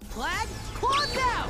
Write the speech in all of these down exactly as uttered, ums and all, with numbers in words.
Plaid, claw down!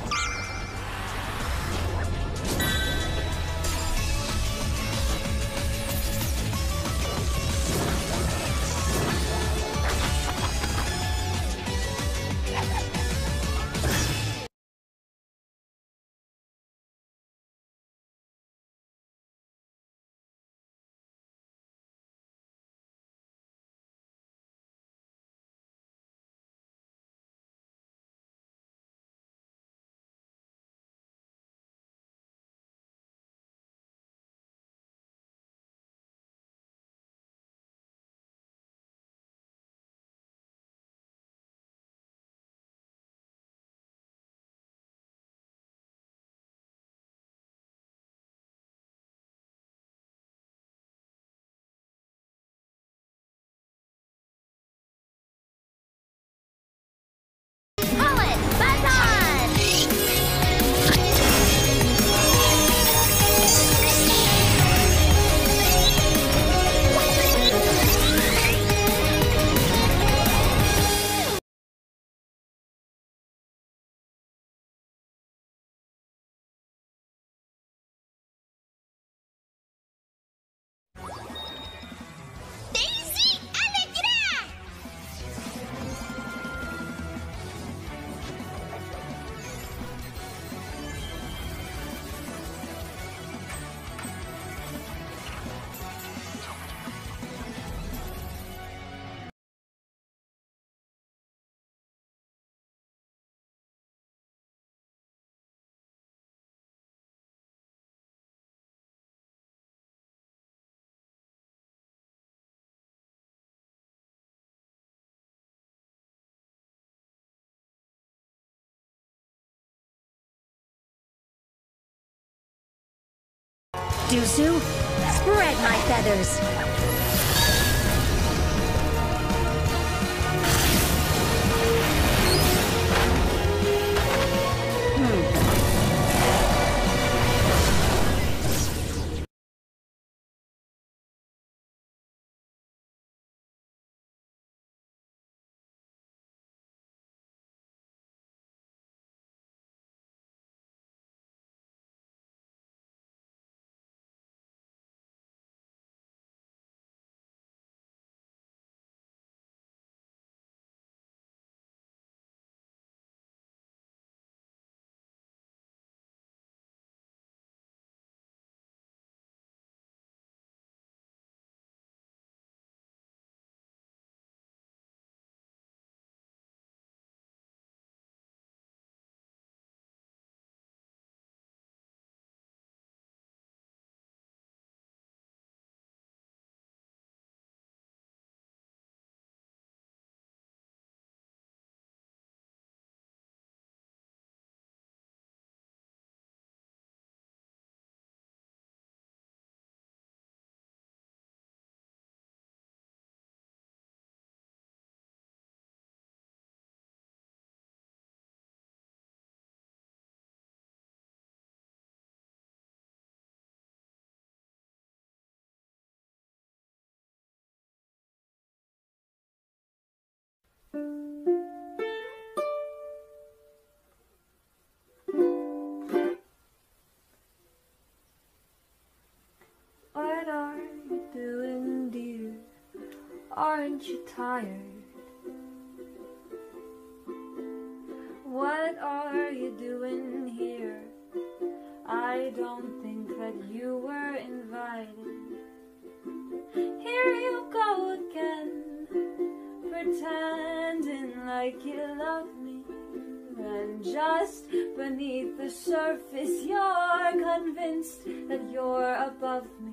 Dusu, spread my feathers. What are you doing, dear? Aren't you tired? What are you doing here? I don't think that you were invited. Here you go again, pretending like you love me. And just beneath the surface, you're convinced that you're above me.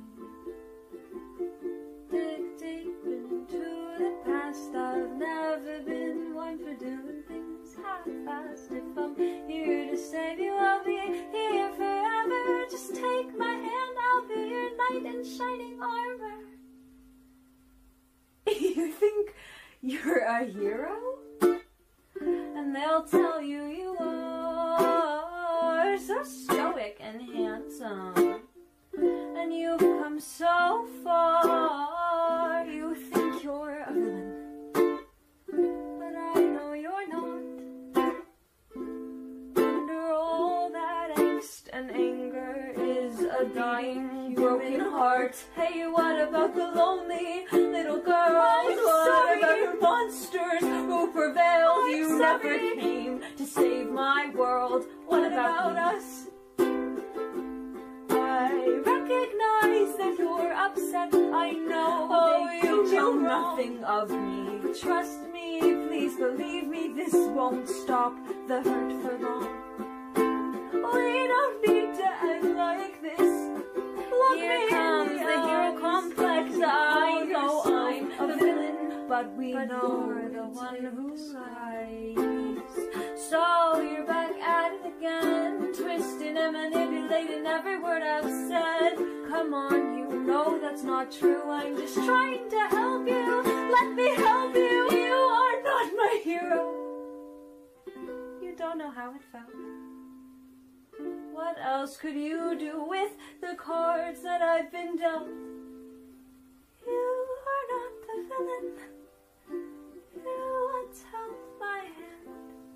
Dig deep into the past. I've never been one for doing things half-assed. If I'm here to save you, I'll be here forever. Just take my hand, I'll be your knight in shining armor. You think you're a hero? And they'll tell you you are so stoic and handsome. And you've come so far, you think you're a villain. But I know you're not. a dying broken heart. Hey, what about the lonely little girls? What sorry. about the monsters who prevailed? I'm you sorry. never came to save my world. What, what about, about us? I recognize that you're upset. I know. Oh, you know nothing of me. Trust me, please believe me. This won't stop the hurt for long. We don't need to end like this. Look Here me comes the, the hero complex. I know I'm a villain, but we but know you're the one who lies. So you're back at it again, twisting and manipulating every word I've said. Come on, you know that's not true. I'm just trying to help you. Let me help you. You are not my hero. You don't know how it felt. What else could you do with the cards that I've been dealt? You are not the villain. You once held my hand.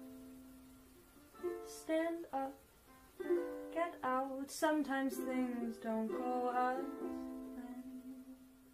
Stand up, get out. Sometimes things don't go as planned.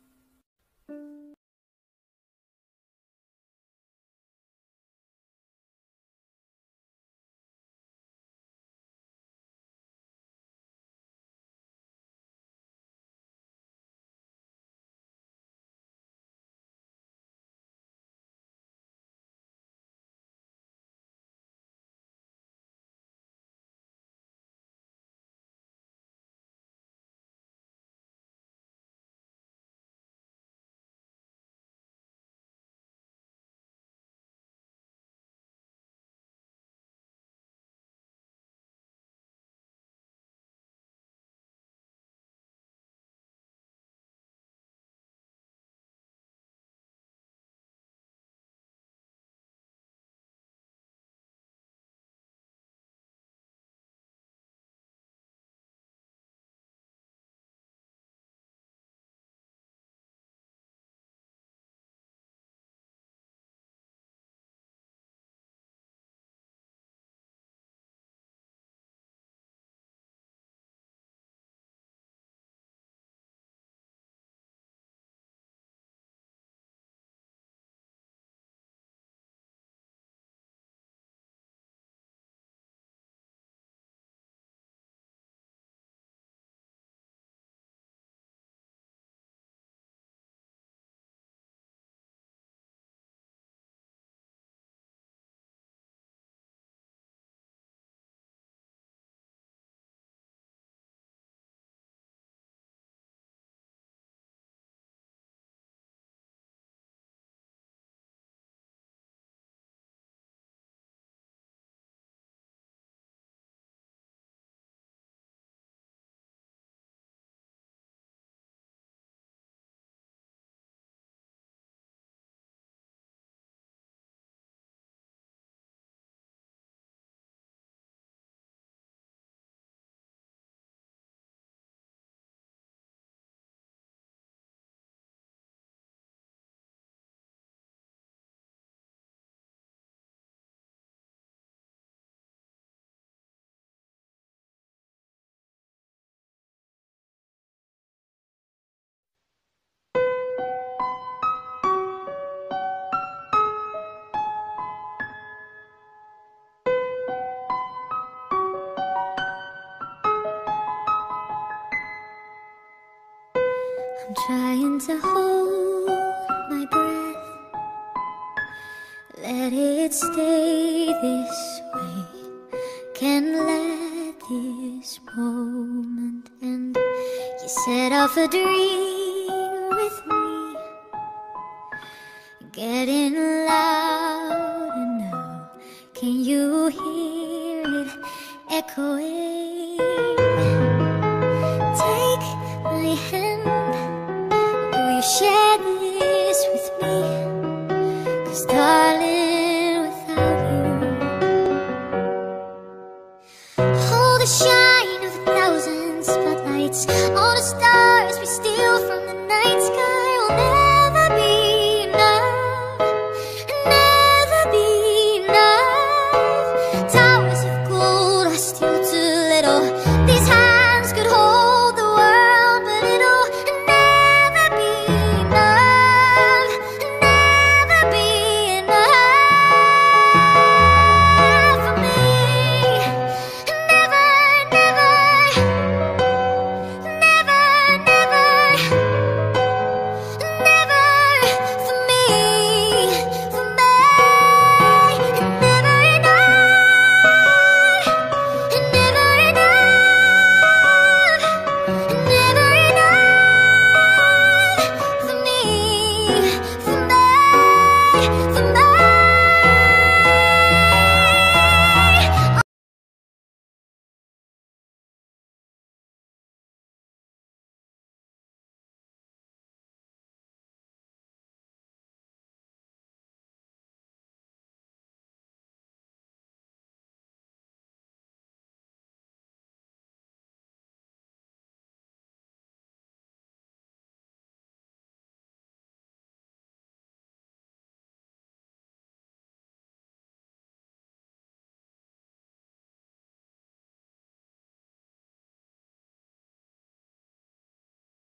I'm trying to hold my breath, let it stay this way. Can't let this moment end. You set off a dream with me, getting louder now. Can you hear it echoing? Take my hand, will you share this?